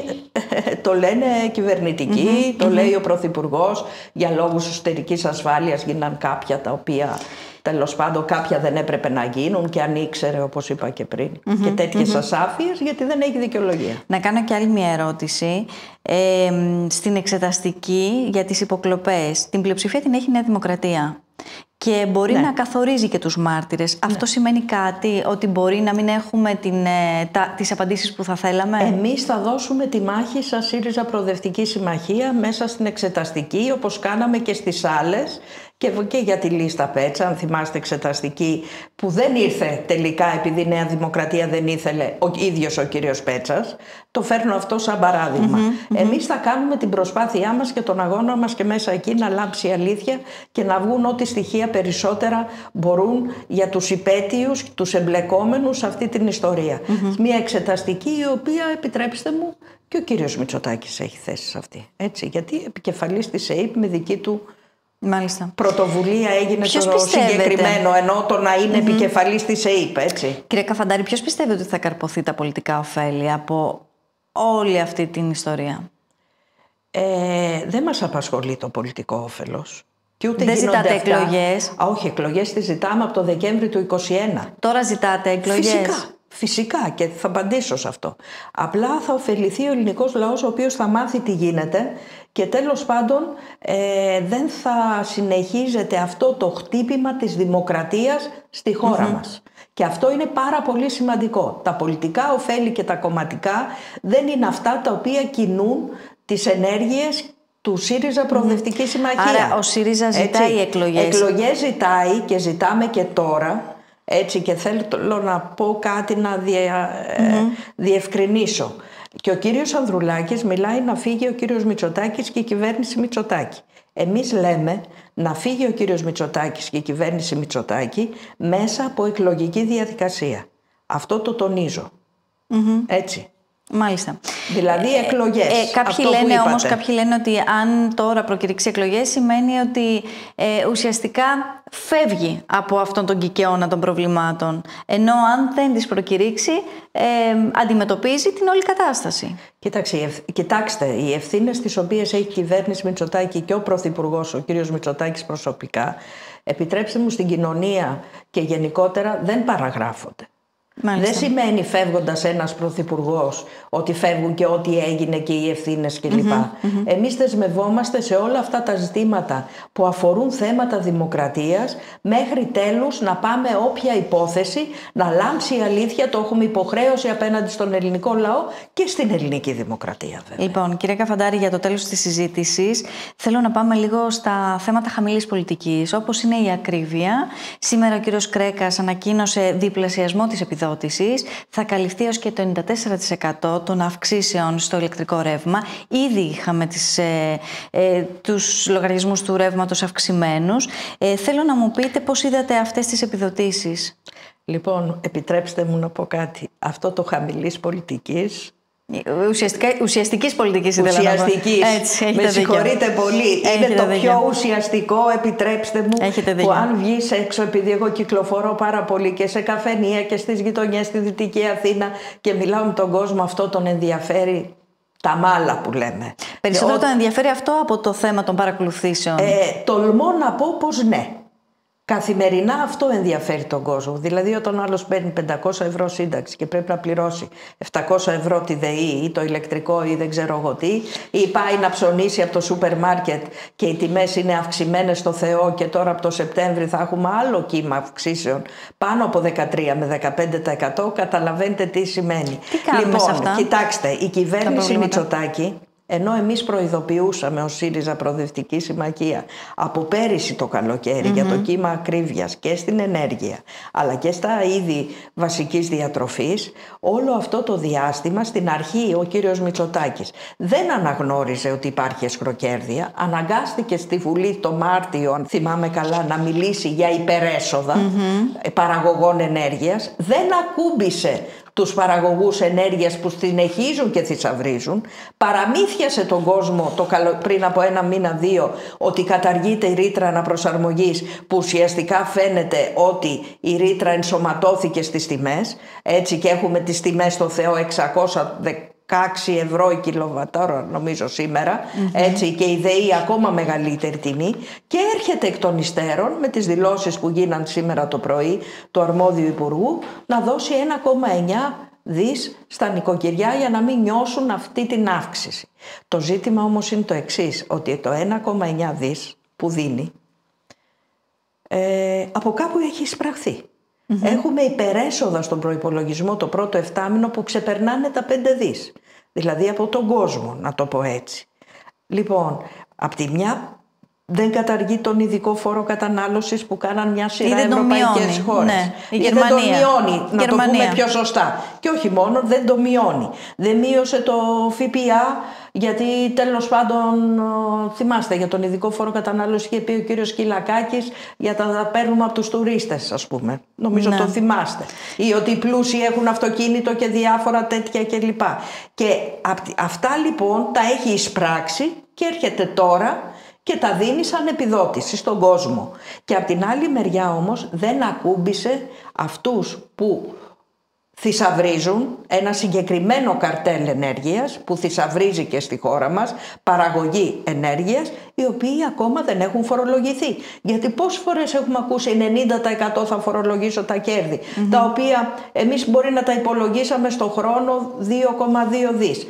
το λένε κυβερνητικοί, mm-hmm, το mm-hmm. λέει ο Πρωθυπουργός. Για λόγους εσωτερικής ασφάλειας γίναν κάποια τα οποία τέλος πάντων κάποια δεν έπρεπε να γίνουν και αν ήξερε, όπως είπα και πριν, mm-hmm, και τέτοιες mm-hmm. ασάφειες, γιατί δεν έχει δικαιολογία. Να κάνω και άλλη μια ερώτηση. Ε, στην εξεταστική για τις υποκλοπές, την πλειοψηφία την έχει η Νέα Δημοκρατία. Και μπορεί ναι. να καθορίζει και τους μάρτυρες. Ναι. Αυτό σημαίνει κάτι, ότι μπορεί να μην έχουμε την, τα, τις απαντήσεις που θα θέλαμε? Εμείς θα δώσουμε τη μάχη σαν ΣΥΡΙΖΑ Προοδευτική Συμμαχία μέσα στην εξεταστική, όπως κάναμε και στις άλλες. Και, και για τη λίστα Πέτσα, αν θυμάστε, εξεταστική, που δεν ήρθε τελικά επειδή η Νέα Δημοκρατία δεν ήθελε ο ίδιος ο κύριος Πέτσας. Το φέρνω αυτό σαν παράδειγμα. Mm-hmm, mm-hmm. Εμείς θα κάνουμε την προσπάθειά μας και τον αγώνα μας και μέσα εκεί να λάμψει η αλήθεια και να βγουν ό,τι στοιχεία περισσότερα μπορούν για τους υπαίτιους, τους εμπλεκόμενους σε αυτή την ιστορία. Mm-hmm. Μια εξεταστική η οποία, επιτρέψτε μου, και ο κύριος Μητσοτάκης έχει θέση σε αυτή. Έτσι, γιατί επικεφαλής της ΕΕΠ με δική του Μάλιστα. πρωτοβουλία έγινε ποιος το πιστεύετε? συγκεκριμένο, ενώ το να είναι mm-hmm. επικεφαλής της ΕΕΠ, έτσι. Κύριε Καφαντάρη, ποιος πιστεύετε ότι θα καρποθεί τα πολιτικά ωφέλη από όλη αυτή την ιστορία? Ε, δεν μας απασχολεί το πολιτικό όφελος. Και ούτε δεν ζητάτε αυτά. Εκλογές? Α, όχι, εκλογές τις ζητάμε από το Δεκέμβρη του είκοσι ένα. Τώρα ζητάτε εκλογές? Φυσικά. Φυσικά και θα απαντήσω σε αυτό. Απλά θα ωφεληθεί ο ελληνικός λαός, ο οποίος θα μάθει τι γίνεται και τέλος πάντων ε, δεν θα συνεχίζεται αυτό το χτύπημα της δημοκρατίας στη χώρα mm-hmm. μας. Και αυτό είναι πάρα πολύ σημαντικό. Τα πολιτικά ωφέλη και τα κομματικά δεν είναι αυτά τα οποία κινούν τις ενέργειες του ΣΥΡΙΖΑ Προοδευτική Συμμαχία. Άρα ο ΣΥΡΙΖΑ ζητάει έτσι, εκλογές. Εκλογές ζητάει και ζητάμε και τώρα. Έτσι, και θέλω να πω κάτι να δια, mm-hmm. διευκρινίσω. Και ο κύριος Ανδρουλάκης μιλάει να φύγει ο κύριος Μητσοτάκης και η κυβέρνηση Μητσοτάκη. Εμείς λέμε να φύγει ο κύριος Μητσοτάκης και η κυβέρνηση Μητσοτάκη μέσα από εκλογική διαδικασία. Αυτό το τονίζω. Mm-hmm. Έτσι. Μάλιστα. Δηλαδή εκλογές. Ε, ε, κάποιοι λένε όμως, κάποιοι λένε ότι αν τώρα προκηρύξει εκλογές σημαίνει ότι ε, ουσιαστικά φεύγει από αυτόν τον κικαιώνα των προβλημάτων. Ενώ αν δεν τις προκηρύξει ε, αντιμετωπίζει την όλη κατάσταση. Κοίταξε, κοιτάξτε, οι ευθύνες τις οποίες έχει η κυβέρνηση Μητσοτάκη και ο Πρωθυπουργός, ο κύριος Μητσοτάκης προσωπικά, επιτρέψτε μου, στην κοινωνία και γενικότερα δεν παραγράφονται. Μάλιστα. Δεν σημαίνει φεύγοντας ένας πρωθυπουργός ότι φεύγουν και ό,τι έγινε και οι ευθύνες κλπ. Mm-hmm, mm-hmm. Εμείς δεσμευόμαστε σε όλα αυτά τα ζητήματα που αφορούν θέματα δημοκρατίας μέχρι τέλους να πάμε όποια υπόθεση να λάμψει η αλήθεια. Το έχουμε υποχρέωση απέναντι στον ελληνικό λαό και στην ελληνική δημοκρατία βέβαια. Λοιπόν, κυρία Καφαντάρη, για το τέλος της συζήτησης θέλω να πάμε λίγο στα θέματα χαμηλής πολιτικής, όπως είναι η ακρίβεια. Σήμερα ο κύριος Κρέκας ανακοίνωσε διπλασιασμό της επιδότησης. Θα καλυφθεί ως και το ενενήντα τέσσερα τοις εκατό των αυξήσεων στο ηλεκτρικό ρεύμα. Ήδη είχαμε τις, ε, ε, τους λογαριασμούς του ρεύματος αυξημένους. Ε, θέλω να μου πείτε πώς είδατε αυτές τις επιδοτήσεις. Λοιπόν, επιτρέψτε μου να πω κάτι. Αυτό το χαμηλής πολιτικής... Ουσιαστικά, ουσιαστικής πολιτικής ήθελα να πω. Έτσι, με συγχωρείτε πολύ. Έχετε είναι το δίκιο. Πιο ουσιαστικό, επιτρέψτε μου, που αν βγεις έξω, επειδή εγώ κυκλοφορώ πάρα πολύ και σε καφενεία και στις γειτονιές στη Δυτική Αθήνα και μιλάω με τον κόσμο, αυτό τον ενδιαφέρει τα μάλα που λέμε. Περισσότερο ο... τον ενδιαφέρει αυτό από το θέμα των παρακολουθήσεων. Ε, τολμώ να πω πως ναι. Καθημερινά αυτό ενδιαφέρει τον κόσμο. Δηλαδή, όταν άλλος παίρνει πεντακόσια ευρώ σύνταξη και πρέπει να πληρώσει επτακόσια ευρώ τη ΔΕΗ ή το ηλεκτρικό ή δεν ξέρω εγώ τι, ή πάει να ψωνίσει από το σούπερ μάρκετ και οι τιμές είναι αυξημένες στο Θεό και τώρα από το Σεπτέμβρη θα έχουμε άλλο κύμα αυξήσεων πάνω από δεκατρία με δεκαπέντε τοις εκατό, καταλαβαίνετε τι σημαίνει. Τι κάνουμε λοιπόν, σε αυτά? Κοιτάξτε, η κυβέρνηση Μητσοτάκη, ενώ εμείς προειδοποιούσαμε ως ΣΥΡΙΖΑ Προοδευτική Συμμαχία από πέρυσι το καλοκαίρι mm-hmm. για το κύμα ακρίβειας και στην ενέργεια αλλά και στα είδη βασικής διατροφής, όλο αυτό το διάστημα στην αρχή ο κύριος Μητσοτάκης δεν αναγνώριζε ότι υπάρχει εσχροκέρδεια, αναγκάστηκε στη Βουλή το Μάρτιο, αν θυμάμαι καλά, να μιλήσει για υπερέσοδα mm-hmm. παραγωγών ενέργειας, δεν ακούμπησε τους παραγωγούς ενέργειας που συνεχίζουν και θησαυρίζουν, παραμύθιασε τον κόσμο το καλο... πριν από ένα μήνα δύο ότι καταργείται η ρήτρα αναπροσαρμογής, που ουσιαστικά φαίνεται ότι η ρήτρα ενσωματώθηκε στις τιμές, έτσι, και έχουμε τις τιμές στο Θεό εξακόσια δεκαέξι ευρώ η κιλοβατόρα νομίζω σήμερα, mm-hmm. έτσι, και η ΔΕΗ ακόμα μεγαλύτερη τιμή, και έρχεται εκ των υστέρων με τις δηλώσεις που γίναν σήμερα το πρωί του αρμόδιου υπουργού να δώσει ένα κόμμα εννιά δις στα νοικοκυριά για να μην νιώσουν αυτή την αύξηση. Το ζήτημα όμως είναι το εξής, ότι το ένα κόμμα εννιά δις που δίνει ε, από κάπου έχει εισπραχθεί. Mm-hmm. Έχουμε υπερέσοδα στον προϋπολογισμό το πρώτο εφτάμηνο που ξεπερνάνε τα πέντε δις. Δηλαδή από τον κόσμο, να το πω έτσι. Λοιπόν, απ' τη μια δεν καταργεί τον ειδικό φόρο κατανάλωσης που κάναν μια σειρά ευρωπαϊκές χώρες. Ναι, η Γερμανία. Δεν τον μειώνει, να Γερμανία. το πούμε πιο σωστά. Και όχι μόνο, δεν το μειώνει. Δεν μείωσε το ΦΠΑ, γιατί τέλος πάντων, θυμάστε, για τον ειδικό φόρο κατανάλωσης είχε πει ο κύριος Κυλακάκης για τα, τα παίρνουμε από τους τουρίστες, ας πούμε. Νομίζω ναι. το θυμάστε. Ή ότι οι πλούσιοι έχουν αυτοκίνητο και διάφορα τέτοια κλπ. Και αυτά λοιπόν τα έχει εισπράξει και έρχεται τώρα και τα δίνει σαν επιδότηση στον κόσμο. Και από την άλλη μεριά όμως δεν ακούμπησε αυτούς που θησαυρίζουν ένα συγκεκριμένο καρτέλ ενέργειας που θησαυρίζει και στη χώρα μας παραγωγή ενέργειας, οι οποίοι ακόμα δεν έχουν φορολογηθεί. Γιατί πόσες φορές έχουμε ακούσει ενενήντα τοις εκατό θα φορολογήσω τα κέρδη, mm-hmm. τα οποία εμείς μπορεί να τα υπολογίσαμε στο χρόνο δύο κόμμα δύο δις.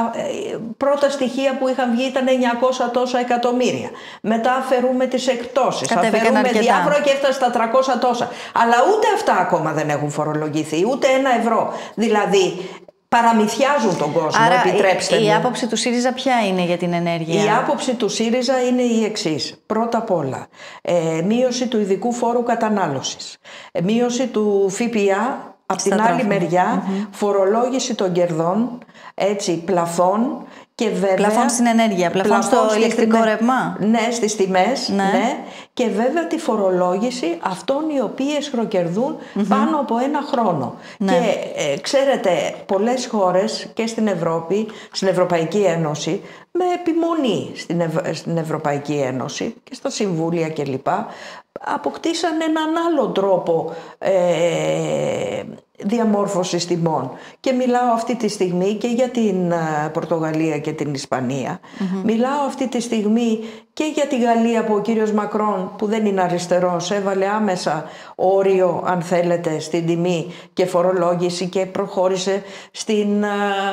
Πρώτα στοιχεία που είχαν βγει ήταν εννιακόσια τόσα εκατομμύρια. Μετά αφαιρούμε τις εκπτώσεις, κατέβηκαν αφαιρούμε διάφορα και έφτασε στα τριακόσια τόσα. Αλλά ούτε αυτά ακόμα δεν έχουν φορολογηθεί, ούτε ένα ευρώ. Δηλαδή παραμυθιάζουν τον κόσμο. Άρα, επιτρέψτε η, μου. η άποψη του ΣΥΡΙΖΑ ποια είναι για την ενέργεια? Η άποψη του ΣΥΡΙΖΑ είναι η εξής. Πρώτα απ' όλα, ε, μείωση του ειδικού φόρου κατανάλωσης, ε, μείωση του ΦΠΑ, απ' την άλλη μεριά mm-hmm. φορολόγηση των κερδών, έτσι, πλαφών. Και βέβαια, πλαφών στην ενέργεια, πλαφών, πλαφών στο ηλεκτρικό τιμές, ρεύμα. Ναι, στις τιμές, ναι. ναι. Και βέβαια τη φορολόγηση αυτών οι οποίοι εσχροκερδούν mm-hmm. πάνω από ένα χρόνο. Ναι. Και ε, ξέρετε, πολλές χώρες και στην Ευρώπη, στην Ευρωπαϊκή Ένωση, με επιμονή στην, Ευ- στην Ευρωπαϊκή Ένωση και στα συμβούλια κλπ, αποκτήσαν έναν άλλο τρόπο ε, διαμόρφωσης τιμών. Και μιλάω αυτή τη στιγμή και για την Πορτογαλία και την Ισπανία. Mm-hmm. Μιλάω αυτή τη στιγμή και για τη Γαλλία, που ο κύριος Μακρόν, που δεν είναι αριστερός, έβαλε άμεσα όριο, αν θέλετε, στην τιμή και φορολόγηση και προχώρησε στην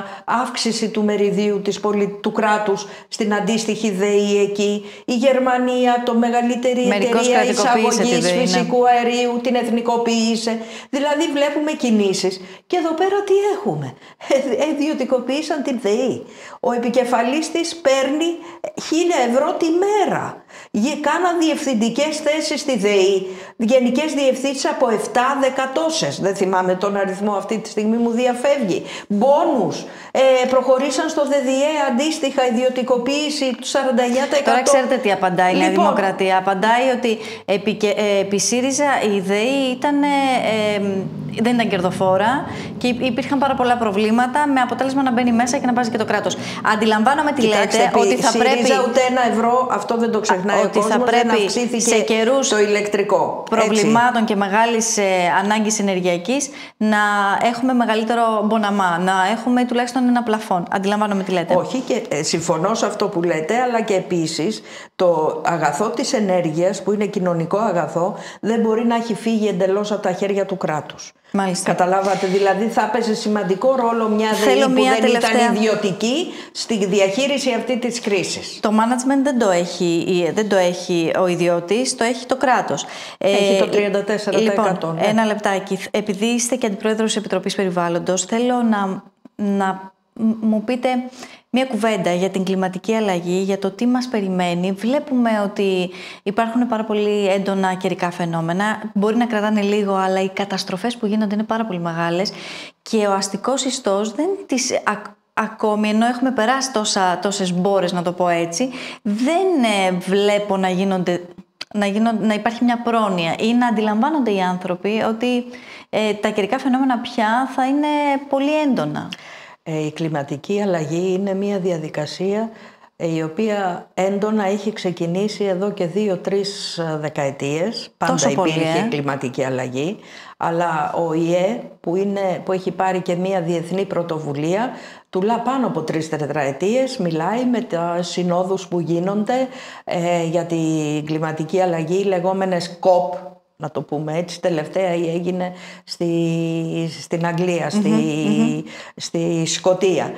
αύξηση του μεριδίου της πολι... του κράτους στην αντίστοιχη ΔΕΗ εκεί. Η Γερμανία, το μεγαλύτερη Μερικώς εταιρεία εισαγωγής ΔΕΗ, φυσικού ναι. αερίου, την εθνικοποίησε. Δηλαδή βλέπουμε κινήσεις. Και εδώ πέρα τι έχουμε? Ιδιωτικοποίησαν την ΔΕΗ. Ο επικεφαλής της παίρνει χίλια ευρώ τη μέρα. Κάναν διευθυντικές θέσεις στη ΔΕΗ, γενικές διευθύνσεις από επτά δέκα τόσες. Δεν θυμάμαι τον αριθμό, αυτή τη στιγμή μου διαφεύγει. Μπόνους, ε, προχωρήσαν στο ΔΔΕ αντίστοιχα, ιδιωτικοποίηση του σαράντα εννιά τοις εκατό. Τώρα ξέρετε τι απαντάει η Νέα λοιπόν, Δημοκρατία. Απαντάει ότι επί, ε, επί ΣΥΡΙΖΑ η ΔΕΗ ήταν, ε, ε, δεν ήταν κερδοφόρα και υπήρχαν πάρα πολλά προβλήματα, με αποτέλεσμα να μπαίνει μέσα και να βάζει και το κράτος. Αντιλαμβάνομαι τι λέτε, επί, ότι θα ΣΥΡΙΖΑ πρέπει. Ούτε ένα ευρώ, αυτό δεν το ξεχνάει ότι ο κόσμος, θα πρέπει δεν αυξήθηκε σε καιρούς το ηλεκτρικό. προβλημάτων Έτσι. και μεγάλης ε, ανάγκης ενεργειακής να έχουμε μεγαλύτερο μποναμά, να έχουμε τουλάχιστον ένα πλαφόν. Αντιλαμβάνομαι τι λέτε. Όχι, και ε, συμφωνώ σε αυτό που λέτε, αλλά και επίσης το αγαθό της ενέργειας, που είναι κοινωνικό αγαθό, δεν μπορεί να έχει φύγει εντελώς από τα χέρια του κράτους. Μάλιστα. Καταλάβατε, δηλαδή θα έπαιζε σημαντικό ρόλο μια ΔΕΗ που μια δεν τελευταία... ήταν ιδιωτική στη διαχείριση αυτή της κρίσης. Το management δεν το έχει, δεν το έχει ο ιδιώτης, το έχει το κράτος. Έχει ε, το τριάντα τέσσερα τοις εκατό. Λοιπόν, ναι. ένα λεπτάκι. Επειδή είστε και αντιπρόεδρος της Επιτροπής Περιβάλλοντος, θέλω να, να μου πείτε μία κουβέντα για την κλιματική αλλαγή, για το τι μας περιμένει. Βλέπουμε ότι υπάρχουν πάρα πολύ έντονα καιρικά φαινόμενα. Μπορεί να κρατάνε λίγο, αλλά οι καταστροφές που γίνονται είναι πάρα πολύ μεγάλες και ο αστικός ιστός δεν τις... Ακόμη, ενώ έχουμε περάσει τόσα, τόσες μπόρες, να το πω έτσι, δεν ε, βλέπω να, γίνονται, να, γίνονται, να υπάρχει μια πρόνοια ή να αντιλαμβάνονται οι άνθρωποι ότι ε, τα καιρικά φαινόμενα πια θα είναι πολύ έντονα. Ε, η κλιματική αλλαγή είναι μια διαδικασία η οποία έντονα έχει ξεκινήσει εδώ και δύο-τρεις δεκαετίες. Πάντα Τόσο υπήρχε πολύ, ε? κλιματική αλλαγή, αλλά ο ΙΕ που, είναι, που έχει πάρει και μια διεθνή πρωτοβουλία, τουλάχιστον πάνω από τρεις τετραετίες, μιλάει με τα συνόδους που γίνονται ε, για την κλιματική αλλαγή, λεγόμενες κοπ, να το πούμε έτσι. Τελευταία έγινε στη, στην Αγγλία, στη, mm-hmm, στη Σκωτία.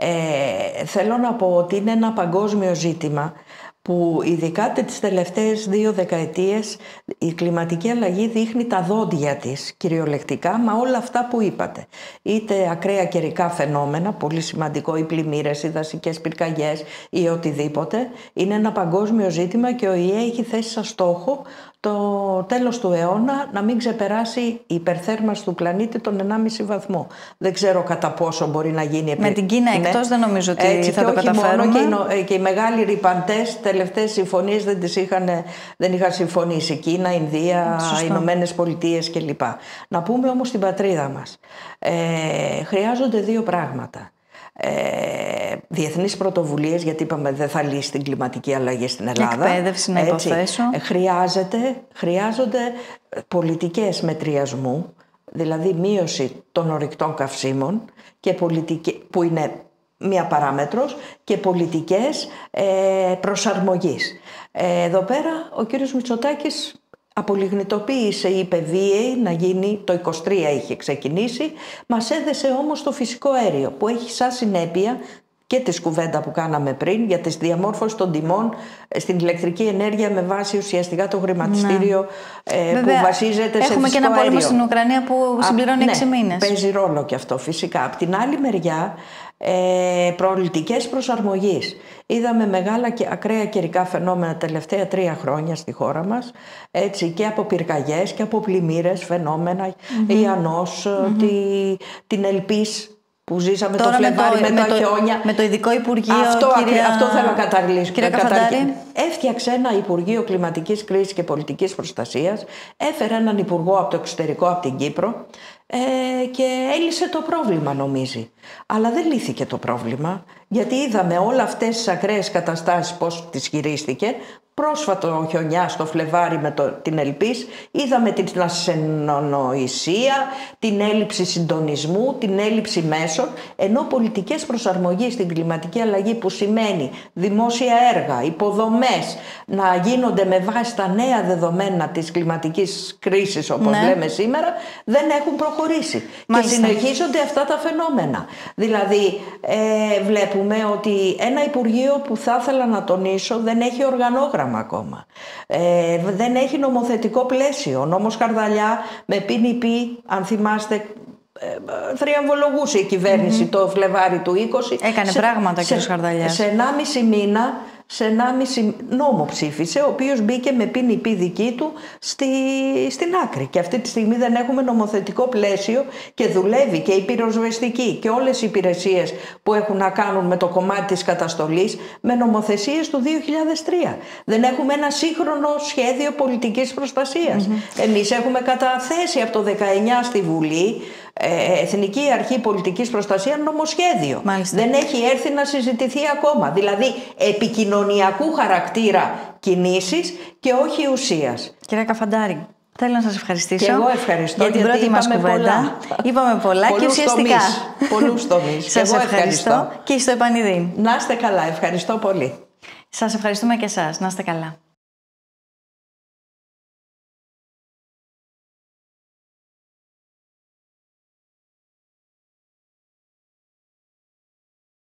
Ε, θέλω να πω ότι είναι ένα παγκόσμιο ζήτημα που ειδικά τις τελευταίες δύο δεκαετίες η κλιματική αλλαγή δείχνει τα δόντια της κυριολεκτικά με όλα αυτά που είπατε. Είτε ακραία καιρικά φαινόμενα, πολύ σημαντικό, οι πλημμύρες, οι δασικές πυρκαγιές ή οτιδήποτε. Είναι ένα παγκόσμιο ζήτημα και ο ΙΕ έχει θέσει σαν στόχο το τέλος του αιώνα να μην ξεπεράσει η υπερθέρμανση του πλανήτη τον ενάμιση βαθμό. Δεν ξέρω κατά πόσο μπορεί να γίνει. Με την Κίνα ναι. εκτός δεν νομίζω ότι Έτσι, θα το καταφέρουμε. Μόνο και, οι, και οι μεγάλοι ρηπαντές, τελευταίες συμφωνίες δεν, τις είχαν, δεν είχαν συμφωνήσει. Κίνα, Ινδία, Ηνωμένες Πολιτείες κλπ. Να πούμε όμως την πατρίδα μας. Ε, χρειάζονται δύο πράγματα. Ε, διεθνείς πρωτοβουλίες, γιατί είπαμε δεν θα λύσει την κλιματική αλλαγή στην Ελλάδα. Εκπαίδευση, να υποθέσω. Ε, χρειάζεται, χρειάζονται πολιτικές μετριασμού, δηλαδή μείωση των ορυκτών καυσίμων και πολιτική, που είναι μία παράμετρος, και πολιτικές ε, προσαρμογής. Ε, εδώ πέρα ο κύριος Μητσοτάκης απολιγνητοποίησε, είπε βίαιη να γίνει, το είκοσι τρία είχε ξεκινήσει, μας έδεσε όμως το φυσικό αέριο που έχει σαν συνέπεια και τη κουβέντα που κάναμε πριν για τις διαμόρφωση των τιμών στην ηλεκτρική ενέργεια με βάση ουσιαστικά το χρηματιστήριο ε, που βασίζεται σε φυσικό αέριο. Έχουμε και ένα πόλεμο στην Ουκρανία που συμπληρώνει έξι ναι, μήνες. Παίζει ρόλο και αυτό φυσικά. Απ' την άλλη μεριά, ε, προληπτικές προσαρμογής. Είδαμε μεγάλα και ακραία καιρικά φαινόμενα τελευταία τρία χρόνια στη χώρα μας, έτσι, και από πυρκαγιές και από πλημμύρες φαινόμενα, mm-hmm. η Ανός, mm-hmm. τη, την Ελπής που ζήσαμε τώρα το Φλεβάρι με, με, με το χιόνια. Με το ειδικό Υπουργείο, αυτό, κυρία... αυτό θέλω να καταρριλήσω. Κυρία Καφαντάρη. Έφτιαξε ένα Υπουργείο Κλιματικής Κρίσης και Πολιτικής Προστασίας, έφερε έναν υπουργό από το εξωτερικό, από την Κύπρο, ε, και έλυσε το πρόβλημα, νομίζει. Αλλά δεν λύθηκε το πρόβλημα, γιατί είδαμε όλα αυτές τις ακραίες καταστάσεις πώς τις χειρίστηκε, πρόσφατο χιονιά στο Φλεβάρι με το, την Ελπίς, είδαμε την ασυνονοησία, την έλλειψη συντονισμού, την έλλειψη μέσων, ενώ πολιτικές προσαρμογής στην κλιματική αλλαγή, που σημαίνει δημόσια έργα, υποδομές, να γίνονται με βάση τα νέα δεδομένα της κλιματικής κρίσης, όπως ναι. λέμε σήμερα, δεν έχουν προχωρήσει. Μάλιστα. Και συνεχίζονται αυτά τα φαινόμενα. Δηλαδή ε, βλέπουμε ότι ένα Υπουργείο που θα ήθελα να τονίσω δεν έχει οργανόγραμμα ακόμα. Ε, δεν έχει νομοθετικό πλαίσιο. Ο νόμος Καρδαλιά με πι εν πι, αν θυμάστε, ε, θριαμβολογούσε η κυβέρνηση mm-hmm. το Φλεβάρι του είκοσι. Έκανε σε, πράγματα ο κ. Καρδαλιάς. Σε ενάμιση μήνα, σε ενάμιση νόμο ψήφισε, ο οποίος μπήκε με πι εν πι δική του στη, στην άκρη. Και αυτή τη στιγμή δεν έχουμε νομοθετικό πλαίσιο και δουλεύει και η πυροσβεστική και όλες οι υπηρεσίες που έχουν να κάνουν με το κομμάτι της καταστολής με νομοθεσίες του δύο χιλιάδες τρία. Δεν έχουμε ένα σύγχρονο σχέδιο πολιτικής προστασίας. Mm-hmm. Εμείς έχουμε καταθέσει από το δεκαεννιά στη Βουλή Εθνική Αρχή Πολιτικής Προστασίας νομοσχέδιο. Μάλιστα. Δεν έχει έρθει να συζητηθεί ακόμα. Δηλαδή επικοινωνιακού χαρακτήρα κινήσεις και όχι ουσίας. Κυρία Καφαντάρη, θέλω να σας ευχαριστήσω. Και εγώ ευχαριστώ για την πρώτη μας κουβέντα. Είπαμε πολλά και ουσιαστικά. Πολλούς τομείς. Σας εγώ ευχαριστώ. ευχαριστώ και στο επανειδή. Να είστε καλά. Ευχαριστώ πολύ. Σας ευχαριστούμε και εσάς. Να είστε καλά.